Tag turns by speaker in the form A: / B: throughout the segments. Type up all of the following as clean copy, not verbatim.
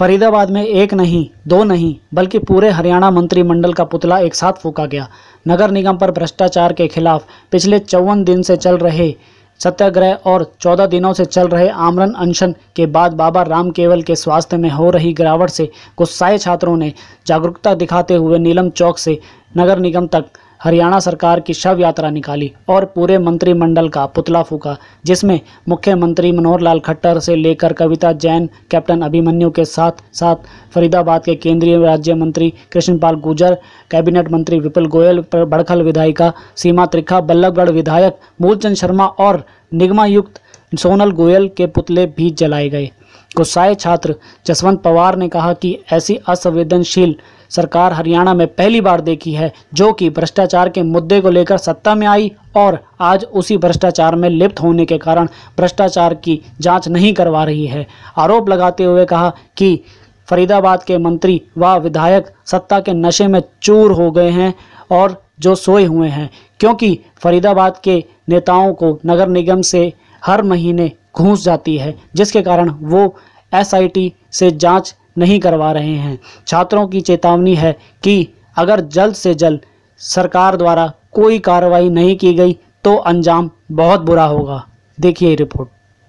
A: फरीदाबाद में एक नहीं, दो नहीं, बल्कि पूरे हरियाणा मंत्रिमंडल का पुतला एक साथ फूंका गया। नगर निगम पर भ्रष्टाचार के खिलाफ पिछले 54 दिन से चल रहे सत्याग्रह और 14 दिनों से चल रहे आमरण अनशन के बाद बाबा रामकेवल के स्वास्थ्य में हो रही गिरावट से गुस्साए छात्रों ने जागरूकता दिखाते हुए नीलम चौक से नगर निगम तक हरियाणा सरकार की शव यात्रा निकाली और पूरे मंत्रिमंडल का पुतला फूंका, जिसमें मुख्यमंत्री मनोहर लाल खट्टर से लेकर कविता जैन, कैप्टन अभिमन्यु के साथ साथ फरीदाबाद के केंद्रीय राज्य मंत्री कृष्णपाल गुर्जर, कैबिनेट मंत्री विपुल गोयल, बड़खल विधायिका सीमा त्रिखा, बल्लभगढ़ विधायक मूलचंद शर्मा और निगमायुक्त सोनल गोयल के पुतले भी जलाए गए। गुस्साए छात्र जसवंत पवार ने कहा कि ऐसी असंवेदनशील सरकार हरियाणा में पहली बार देखी है, जो कि भ्रष्टाचार के मुद्दे को लेकर सत्ता में आई और आज उसी भ्रष्टाचार में लिप्त होने के कारण भ्रष्टाचार की जांच नहीं करवा रही है। आरोप लगाते हुए कहा कि फरीदाबाद के मंत्री व विधायक सत्ता के नशे में चूर हो गए हैं और जो सोए हुए हैं, क्योंकि फरीदाबाद के नेताओं को नगर निगम से हर महीने घूस जाती है, जिसके कारण वो एसआईटी से जांच नहीं करवा रहे हैं। छात्रों की चेतावनी है कि अगर जल्द से जल्द सरकार द्वारा कोई कार्रवाई नहीं की गई तो अंजाम बहुत बुरा होगा। देखिए रिपोर्ट।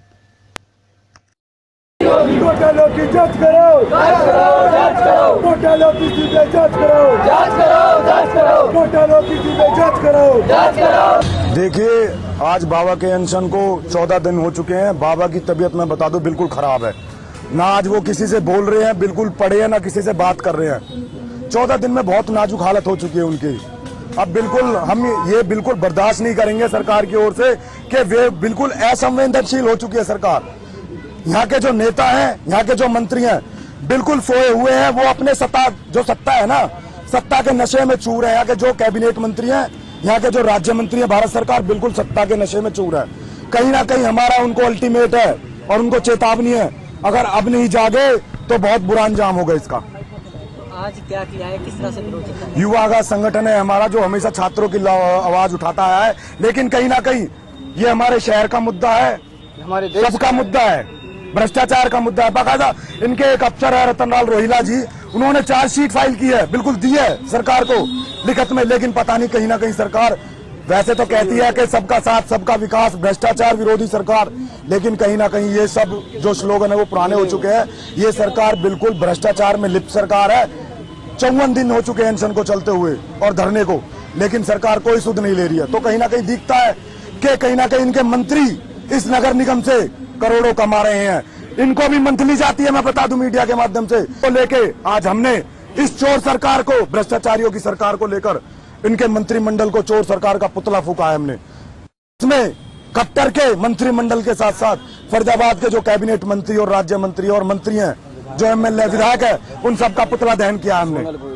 B: घोटालों की जांच करो, घोटालों की सीधे जांच करो, घोटालों की सीधे जांच करो।
C: देखिए, आज बाबा के अनशन को 14 दिन हो चुके हैं। बाबा की तबीयत मैं बता दूं बिल्कुल खराब है। ना आज वो किसी से बोल रहे हैं, बिल्कुल पड़े हैं, ना किसी से बात कर रहे हैं। 14 दिन में बहुत नाजुक हालत हो चुकी है उनकी। अब बिल्कुल हम ये बिल्कुल बर्दाश्त नहीं करेंगे सरकार की ओर से कि वे बिल्कुल असंवेदनशील हो चुकी है सरकार। यहाँ के जो नेता हैं, यहाँ के जो मंत्री हैं, बिल्कुल सोए हुए हैं। वो अपने सत्ता है ना, सत्ता के नशे में चूर है। यहाँ के जो कैबिनेट मंत्री हैं, यहाँ के जो राज्य मंत्री हैं, भारत सरकार बिल्कुल सत्ता के नशे में चूर है। कहीं ना कहीं हमारा उनको अल्टीमेट है और उनको चेतावनी है, अगर अब नहीं जागे तो बहुत बुरा अंजाम होगा इसका।
D: आज क्या किया है, किस तरह से विरोध किया?
C: युवा का संगठन है हमारा, जो हमेशा छात्रों की आवाज उठाता आया है, लेकिन कहीं ना कहीं ये हमारे शहर का मुद्दा है, हमारे देश का मुद्दा है, भ्रष्टाचार का मुद्दा है। बाकायदा इनके एक अफसर है रतनलाल रोहिला जी, उन्होंने चार्जशीट फाइल की है, बिल्कुल दी है सरकार को लिखित में, लेकिन पता नहीं कहीं ना कहीं सरकार वैसे तो कहती है कि सबका साथ सबका विकास, भ्रष्टाचार विरोधी सरकार, लेकिन कहीं ना कहीं ये सब जो स्लोगन है वो पुराने हो चुके हैं। ये सरकार बिल्कुल भ्रष्टाचार में लिप्त सरकार है। 54 दिन हो चुके हैं अनशन को चलते हुए और धरने को, लेकिन सरकार कोई सुध नहीं ले रही है। तो कहीं ना कहीं दिखता है कि कहीं ना कहीं इनके मंत्री इस नगर निगम से करोड़ों कमा रहे हैं। इनको भी मंथली जाती है, मैं बता दूं मीडिया के माध्यम से। तो लेके आज हमने इस चोर सरकार को, भ्रष्टाचारियों की सरकार को लेकर इनके मंत्रिमंडल को चोर सरकार का पुतला फूंका है हमने। इसमें खट्टर के मंत्रिमंडल के साथ साथ फरीदाबाद के जो कैबिनेट मंत्री और राज्य मंत्री और मंत्री हैं, जो एमएलए विधायक है, उन सबका पुतला दहन किया हमने।